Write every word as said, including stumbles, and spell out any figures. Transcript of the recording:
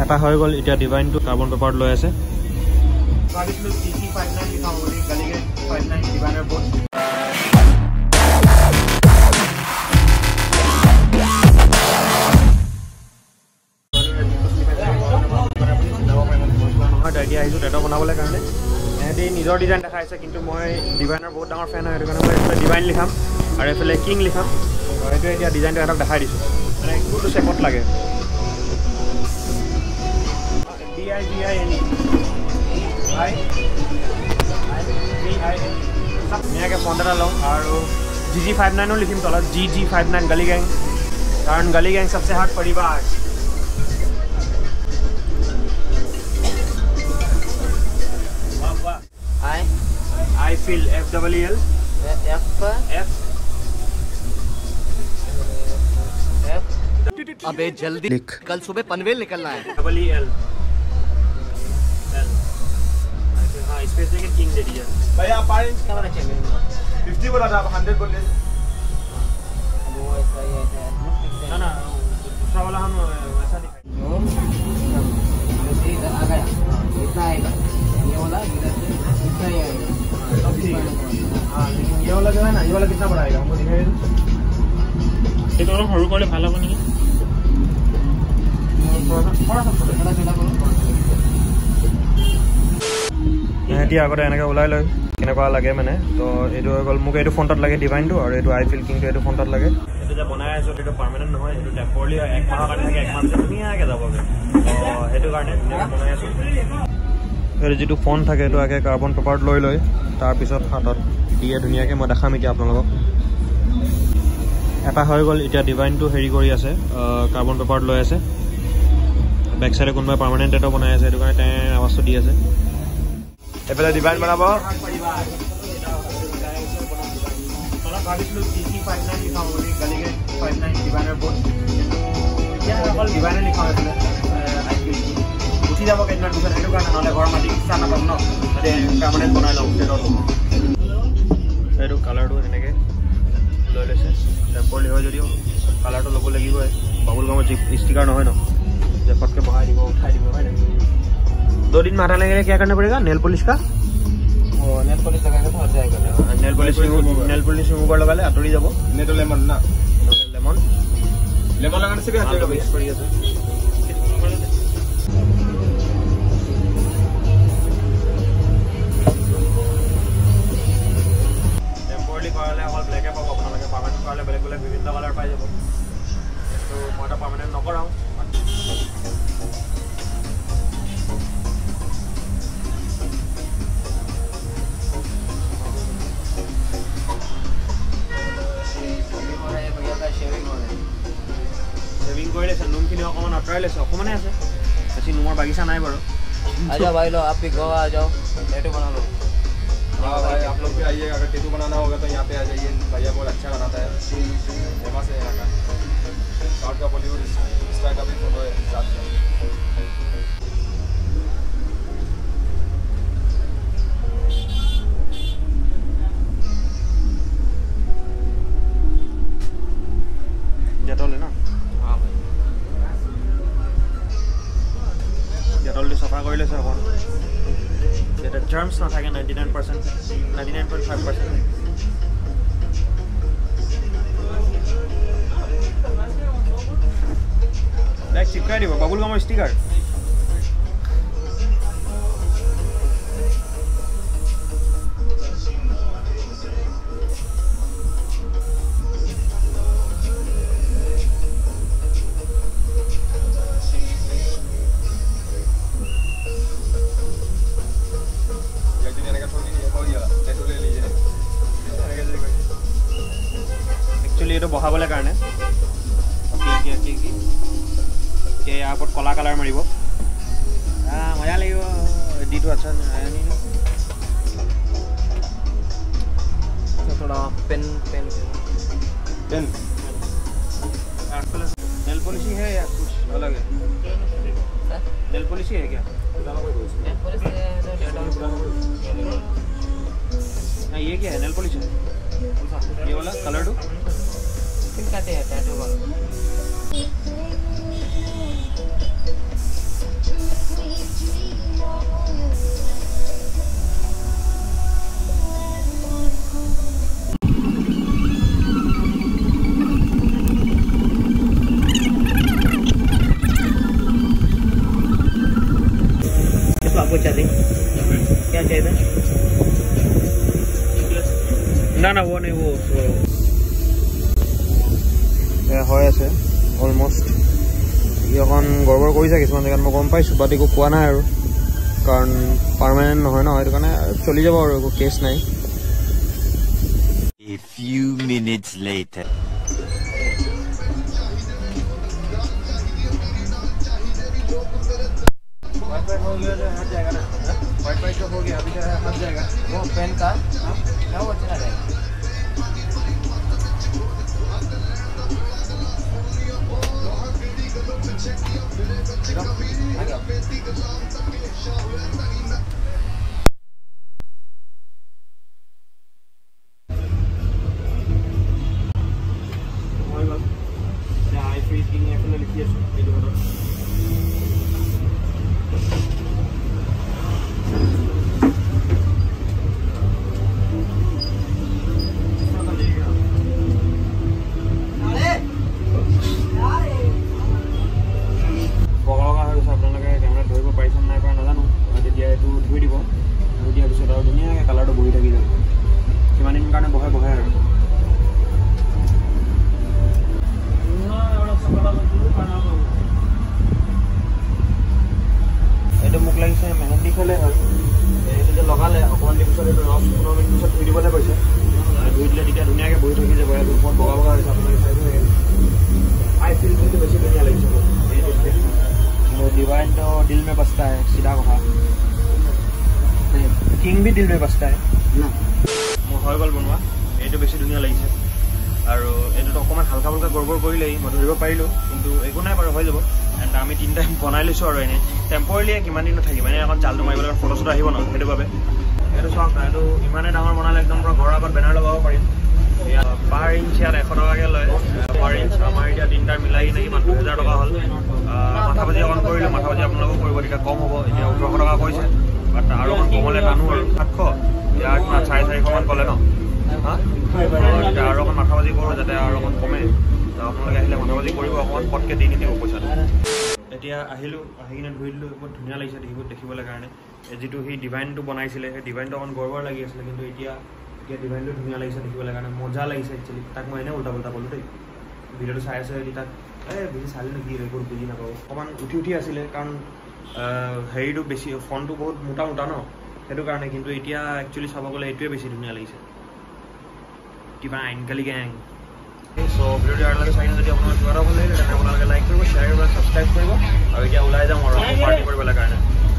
এটা হৈ গ'ল এতিয়া ডিভাইনটো কাৰ্বন পেপাৰত লৈ আছে ভাবিছিলোঁ জি জি ফাইভ নাইন লিখাওঁ বুলি গালিগে ফাইভ নাইন ডিভাইনৰ বৰ্ড এতিয়া আহিছোঁ টেটৰ বনাবলৈ কাৰণে সিহঁতি নিজৰ ডিজাইন দেখাইছে কিন্তু মই ডিভাইনৰ বহুত ডাঙৰ ফেন হয় সেইটো কাৰণে মই এইফালে ডিভাইন লিখাম আৰু এইফালে কিং লিখাম সেইটোৱে এতিয়া ডিজাইনটো সিহঁতক দেখাই দিছোঁ মানে কোনটো চেপত লাগে D I D I N E I D I N E ধুনীয়াকৈ ফণ্ট এটা লওঁ আৰু জি জি ফাইভ নাইনো লিখিম তলত G G five nine Gully Gang কাৰণ গালি গেং সবচে হাৰ্ড পৰিবাৰ I I feel F W L F F F अबे जल्दी लिख कल सुबह पनवेल निकलना है W L L हाँ स्पेस देके किंग दे दिया भैया पानी कितना बना चाहिए फिफ्टी बोला था आप हंड्रेड बोले वो ऐसा ही है ना ना दूसरा वाला हम ऐसा दिखाएंगे आ गया इतना आएगा ये वाला इधर से इतना ही आएगा हाँ ये वाला जो है ना ये वाला कितना बड़ा आएगा हमको दिखाइए ये तो और हरु करले ভালো বনি थोड़ा थोड़ा सा थोड़ा छोटा करो এতিয়া আগতে এনেকৈ ওলাই লয় কেনেকুৱা লাগে মানে তো এইটো হৈ গ'ল মোক এইটো ফণ্টত লাগে ডিভাইনটো আৰু এইটো আই ফিল কিংটো এইটো ফণ্টত লাগে এইটো যে বনাই আছোঁ সেইটো পাৰ্মানেণ্ট নহয় এইটো টেম্পৰলি এক মাহৰ কাৰণে থাকে এক মাহ পিছত ধুনীয়াকৈ যাবগৈ অঁ সেইটো কাৰণে ধুনীয়াকৈ বনাই আছোঁ এইটো যিটো ফণ্ট থাকে এইটো আগে কাৰ্বন পেপাৰত লৈ লৈ তাৰপিছত হাতত দিয়ে ধুনীয়াকৈ মই দেখাম এতিয়া আপোনালোকক এটা হৈ গ'ল এতিয়া ডিভাইনটো হেৰি কৰি আছে কাৰ্বন পেপাৰত লৈ আছে বেক চাইডে কোনোবাই পাৰ্মানেণ্ট এটা বনাই আছে সেইটো কাৰণে তেওঁ আৱাজটো দি আছে এইফালে ডিভাইন বনাব ভাবিছিলোঁ জি জি ফাইভ নাইন লিখাওঁ বুলি গালিগে ফাইভ নাইন ডিভাইনৰ বৰ্ড এতিয়া অকল ডিভাইনে লিখাওঁ এইফালে উঠি যাব কেইদিনমান পিছত সেইটো কাৰণে নহ'লে ঘৰৰ মাটি ইচ্ছা নাপাম ন মানে পাৰ্মানেণ্ট বনাই লওঁ টেটৰটো এইটো কালাৰটো এনেকৈ লৈ লৈছে টেম্পৰলি হয় যদিও কালাৰটো ল'ব লাগিবই বাবুল গামৰ ষ্টিকাৰ নহয় ন যে ফটকৈ বহাই দিব উঠাই দিব হয় নাই दो दिन में हटाने के लिए क्या करना पड़ेगा नेल पॉलिश का वो नेल पॉलिश लगाएगा तो हट जाएगा नेल पॉलिश नेल पॉलिश ऊपर लगा ले आतरी जाबो नेटो लेमन ना लेमन लेमन लगाने से भी हट जाएगा मिक्स बढ़िया से टेम्परली करले অকল ব্ল্যাকে পাব আপোনালোকে পাৰ্মানেন্ট करले বেলেগ বেলেগ বিভিন্ন কালাৰ পাই যাব তো মইটা পাৰ্মানেন্ট নকৰাও शेविंग कर ले नुम खिनि अकमान आतराई लेছে অকমানে আছে বেছি নুমৰ বাগিচা নাই বাৰু आजा भाई लो आप भी गोवा आ जाओ टैटू बना लो हाँ भाई आप लोग भी आइएगा अगर टैटू बनाना होगा तो यहाँ पे आ जाइए भैया बहुत अच्छा बनाता है फेमस है यहाँ का साउथ का बॉलीवुड स्टार का भी फोटो है साथ में जेटल है ना हाँ भाई जेटल दी सफा कर लेছে এখন এটা জার্মস না থাকে ninety-nine percent ninety-nine point five percent like চিপকাই দিব বাবুল গামৰ ষ্টিকাৰ ये बहाबले कारण यहाँ पर कला कलर मारिब मजा लगे डी तो अच्छा थोड़ा pen pen pen nail polish है या कुछ अलग है नेल पॉलिश है क्या नेल पॉलिश है ये क्या है नेल पॉलिश है ये वाला कलर टू काटे है टैटू वाला आपको चाहिए क्या चाहिए था? ना ना वो नहीं वो হৈ আছে অলমষ্ট ই অকণ গড়বড় কৰিছে কিছুমান জেগাত মই গম পাইছোঁ বাট একো কোৱা নাই আৰু কাৰণ পাৰ্মানেণ্ট নহয় ন সেইটো কাৰণে চলি যাব আৰু একো কেছ নাই A few minutes later WiFi हो गया तो हट जाएगा ना वाईफाई तो हो गया अभी तो हट जाएगा वो पेन का हाँ क्या वो चला जाएगा आई फ्रीज किंग एफ लिखी है মোক লাগিছে মেহেন্দি খেলে হয় এইটো যে লগালে অকণমান দিন পিছত এইটো দহ পোন্ধৰ মিনিট পিছত ধুই দিবলৈ কৈছে ধুই দিলে তেতিয়া ধুনীয়াকৈ বহি থাকি যাব ইয়াত ওপৰত বগা বগা হৈছে আপোনালোকে চাই থাকে आई फील मुझे बेसी बढ़िया लगी वो डिवाइन तो दिल में बसता है सीधा कहा किंग भी दिल में बसता है ना मोर हो गल बनवा ये बेसी धुनिया लगिছে আৰু এটো অকমান হালকা হালকা গড়গড় কৰিলেই মই ধৰিব পাৰিলো কিন্তু একো নাই বাৰু হৈ যাব এণ্ড আমি তিন টাইম বনাই লৈছো আৰু এনে টেম্পৰাৰিলি কিমান দিন থাকিব মানে এখন জালটো মাৰিবলৈ ফটো চটো আহিব ন সেইটো বাবে এইটো চাওক না এইটো ইমানে ডাঙৰ বনালে একদম পুৰা ঘৰৰ আগত বেনাৰ লগাব পাৰিম পাৰ ইঞ্চ ইয়াত এশ টকাকৈ লয় পাৰ ইঞ্চ আমাৰ এতিয়া তিনিটাৰ মিলাই কিনে কিমান দুহেজাৰ টকা হ'ল মাথা বাজি অকণ কৰিলোঁ মাথা বাজি আপোনালোকেও কৰিব তেতিয়া কম হ'ব এতিয়া ওঠৰশ টকা কৈছে বাট আৰু অকণ কমলৈ টানো আৰু সাতশ ইয়াৰ কিমান চাৰে চাৰিশমান ক'লে ন হা তেতিয়া আৰু অকণ মাথা বাজি কৰোঁ যাতে আৰু অকণ কমে আপোনালোকে আহিলে মাথা বাজি কৰিব অকণমান পটকৈ দি নিদিব পইচাটো এতিয়া আহিলোঁ আহি কিনে ধুই দিলোঁ বহুত ধুনীয়া লাগিছে দেখিব দেখিবলৈ কাৰণে যিটো সি ডিভাইনটো বনাইছিলে সেই ডিভাইনটো অকণ গড়বড় লাগি আছিলে কিন্তু এতিয়া এতিয়া ডিভাইনটো ধুনীয়া লাগিছে দেখিবলৈ কাৰণে মজা লাগিছে একচুৱেলি তাক মই এনেই উল্টা পুল্টা ক'লোঁ দেই ভিডিঅ'টো চাই আছে যদি তাক এই বেছি চালি নেকি এইবোৰ বুজি নাপাব অকণমান উঠি উঠি আছিলে কাৰণ হেৰিটো বেছি ফোনটো বহুত মোটা মোটা ন সেইটো কাৰণে কিন্তু এতিয়া একচুৱেলি চাব গ'লে এইটোৱে বেছি ধুনীয়া লাগিছে ডিভাইন গালি গেং চ' ভিডিঅ'টো আৰু লাগে চাই যদি আপোনাৰ কিবা এটা ভাল লাগিলে তেনে আপোনালোকে লাইক কৰিব শ্বেয়াৰ কৰিব ছাবস্ক্ৰাইব কৰিব আৰু এতিয়া ওলাই যাম আৰু পাৰ্টি কৰিবলৈ কাৰণে